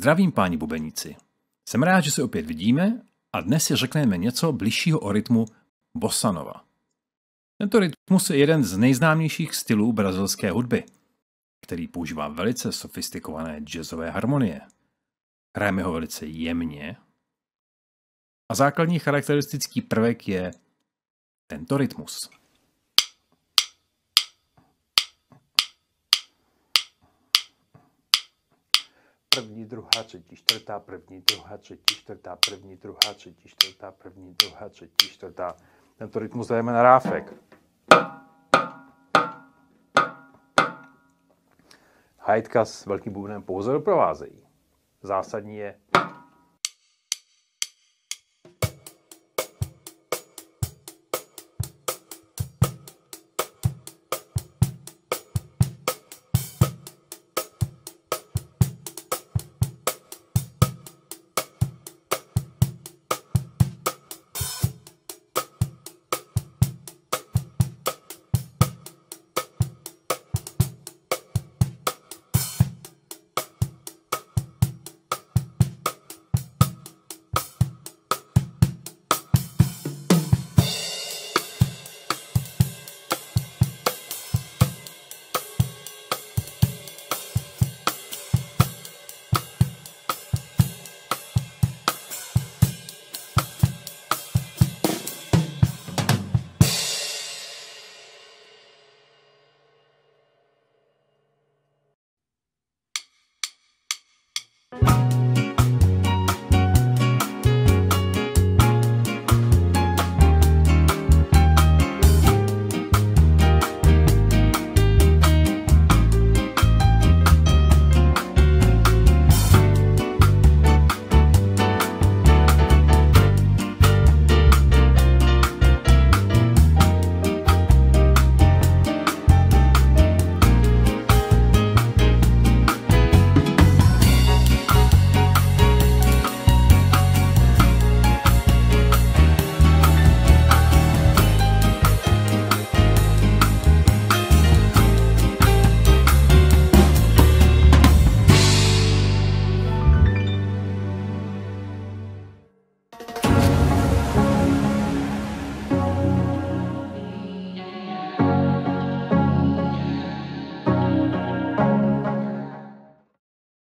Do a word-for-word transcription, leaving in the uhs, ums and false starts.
Zdravím, páni bubeníci. Jsem rád, že se opět vidíme a dnes si řekneme něco bližšího o rytmu bossa nova. Tento rytmus je jeden z nejznámějších stylů brazilské hudby, který používá velice sofistikované jazzové harmonie. Hrajeme ho velice jemně a základní charakteristický prvek je tento rytmus. První, druhá, třetí, čtvrtá, první, druhá, třetí, čtvrtá, první, druhá, třetí, čtvrtá, první, druhá, třetí, čtvrtá. Tento rytmus dajeme na ráfek. Hajtka s velkým bubnem pouze doprovázejí. Zásadní je